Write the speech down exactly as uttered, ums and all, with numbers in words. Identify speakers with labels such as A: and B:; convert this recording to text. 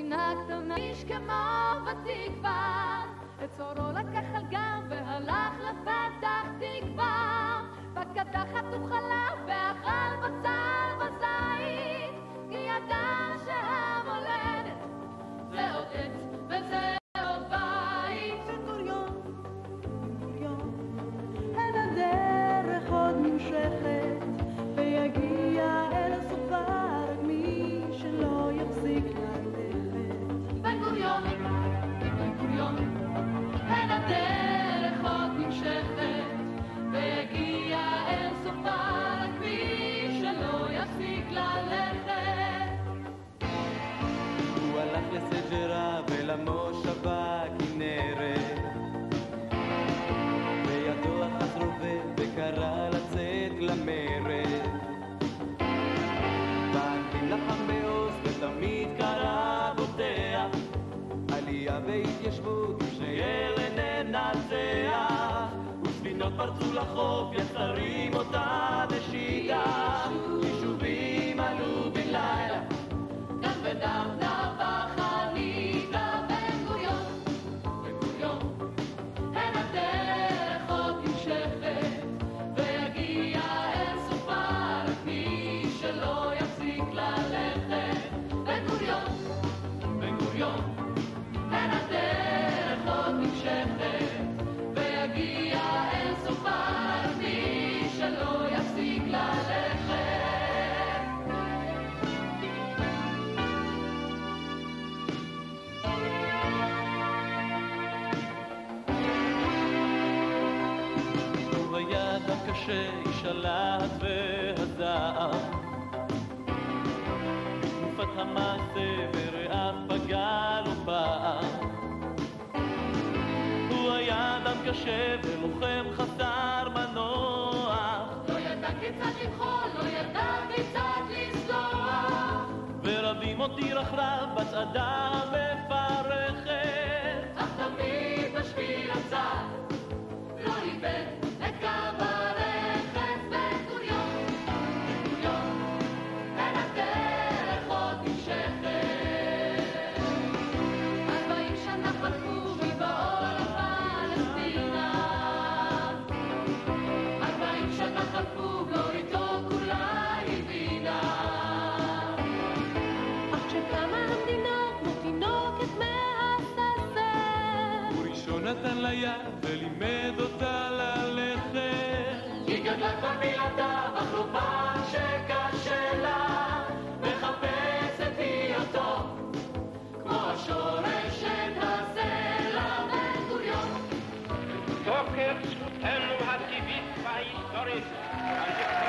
A: ספינה קטנה איש כמו בתקווה, את צורו לקח על גב והלך לפתח תקווה, בקדחת הוא חלב ואכל בצל בזית, כי ידע שהמולדת זה עוד עץ וזה עוד בית. בן-גוריון, בן-גוריון, אין הדרך עוד נמשכת, ויגיע אל הסופה רק מי שלא יפסיק ללכת. בן-גוריון, בן-גוריון, אין הדרך עוד נמשכת, ויגיע אל סופה רק מי שלא יפסיק ללכת.
B: הוא הלך לסג'רה ולמושבה כנרת, בידו אחז רובה וקרא לצאת למרד. פעם לחם בעוז ותמיד קרא בוטח, עלייה והתיישבות שילד ננצח, וספינות פרצו לחוף יצרים אותה נשיגה, יישובים עלו בן לילה דם ודם נבח חניתה. בן-גוריון, בן-גוריון, אין הדרך עוד נמשכת, ויגיע אל סופה רק מי שלא יפסיק ללכת. בן-גוריון, בן-גוריון, אין הדרך עוד נמשכת, ויגיע אל סופה רק מי שלא יפסיק ללכת. הוא היה אדם קשה, איש הלהט והזעם, תקופת המעשה ורעב פגע לו פעם. הוא היה אדם קשה ולוחם חסר מנוח,
A: לא ידע כיצד למחול, לא ידע כיצד לסלוח,
B: ורבים אותי רחרב בצעדה מפרכת,
A: אך תמיד בשביל הצד לא איבד את קו הרכס. בן-גוריון, בן-גוריון, אין הדרך עוד נמשכת. ארבעים שנה חלפו מבאו לפלסטינה, ארבעים שנה חלפו לא איתו כולה הבינה, אך כשקמה המדינה כמו תינוקת מהססר,
B: הוא ראשון נתן לה יד ולימד אותה ללכת.
A: היא גדלה כבר בלעדיו, אך לא פעם שקשה לה, מחפשת היותו כמו השורש את הסלע. בן-גוריון,
C: תוקף זכותנו הטבעית וההיסטורית